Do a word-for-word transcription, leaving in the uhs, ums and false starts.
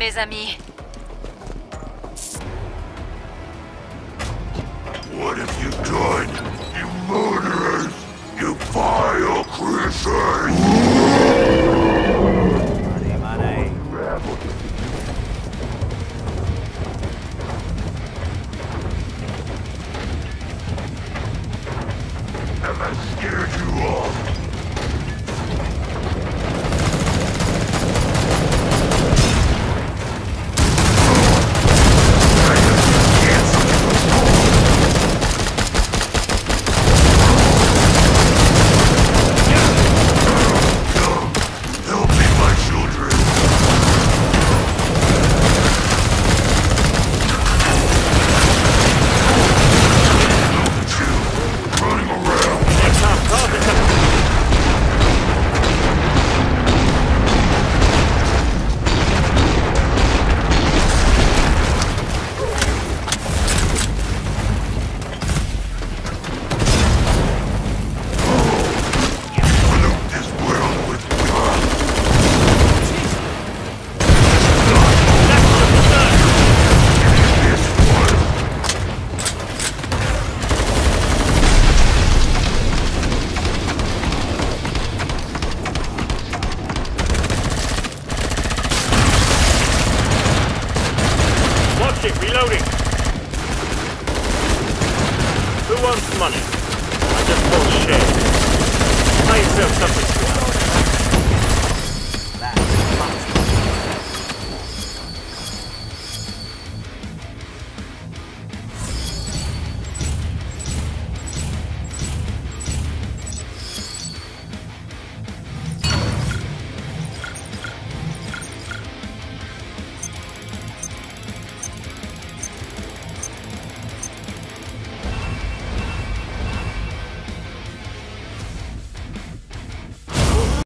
mes amis. What have you done, you murderers? You vile creatures! Money, money. Have I scared you off? Reloading! Who wants money? I just bought shares. Buy yourself something to